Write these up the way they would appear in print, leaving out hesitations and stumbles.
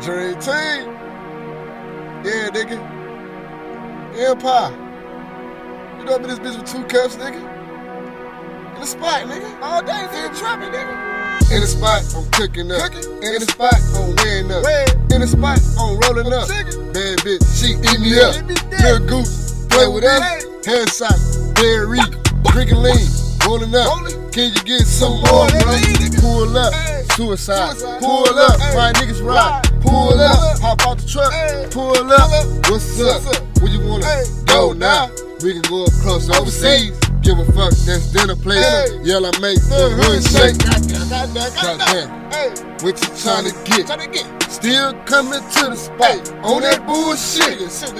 Dream Team. Yeah, nigga. Empire. You know I'm in this bitch with 2 cups, nigga. In the spot, nigga. All day, nigga, trapping, nigga. In the spot, I'm cooking up. In the spot, I'm weighing up. In the spot, I'm rolling up. Bad bitch, she eat me up. Lil' Goose, play with us. Hand sock, Berry, drinking lean, rolling up. Can you get some more, bro? Pull up, suicide. Pull up, my niggas ride. Pull up, hop out the truck. Pull up, what's up? Where you wanna go now? We can go up close overseas. Give a fuck, that's dinner place. Yell, I make the hood shake. Goddamn, what you tryna get? Still coming to the spot on that bullshit.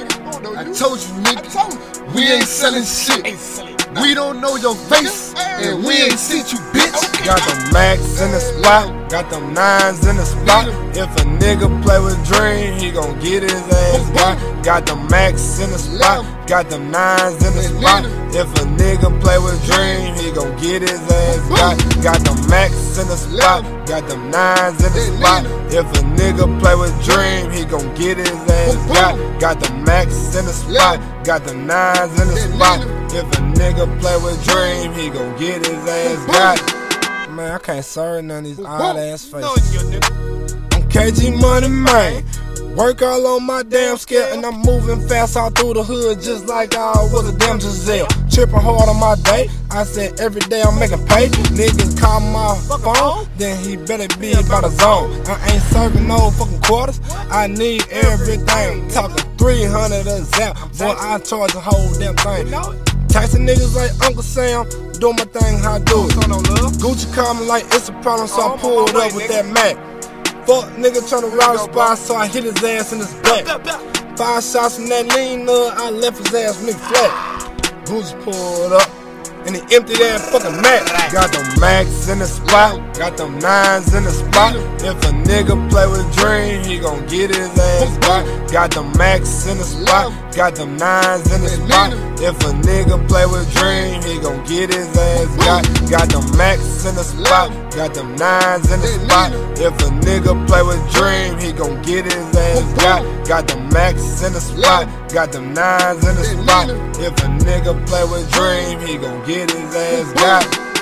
I told you, nigga, we ain't selling shit. We don't know your face, and we ain't seen you, bitch. Got the Max in the spot, got them 9s in the spot. If a nigga play with Dream, he gon' get his ass got. Got the Max in the spot, got them 9s in the spot. If a nigga play with Dream, he gon' get his ass got. Got the Max in the spot, got them 9s in the spot. If a nigga play with Dream, he gon' get his ass got. Got the Max in the spot, got them 9s in the spot. If a nigga play with Dream, he gon' get his ass got. Man, I can't serve none of these odd ass faces. I'm KG Money, man. Work all on my damn scale, and I'm moving fast all through the hood just like I was a damn Giselle. Tripping hard on my day, I said every day I'm making pay. Niggas call my phone, then he better be about the zone. I ain't serving no fucking quarters, I need everything. Talking 300 a zap, boy, I charge the whole damn thing. Tyson niggas like Uncle Sam, doing my thing how I do it. Gucci call me like it's a problem, so I pulled up with that Mac. Fuck nigga tryna rob the spot, so I hit his ass in his back. 5 shots from that lean I left his ass nigga flat. Gucci pulled up, and he emptied that fucking Mac. Got them Max in the spot, got them 9s in the spot. If a nigga play with Dream, he gon' get his ass got. Got them Max in the spot, got them 9s in the spot. If a nigga play with Dream, he gon' get his ass got. Got them Max in the spot, got them 9s in the spot. If a nigga play with Dream, he gon' get his ass got. Got them Max in the spot, got them 9s in the spot. If a nigga play with Dream, he gon' get his ass got.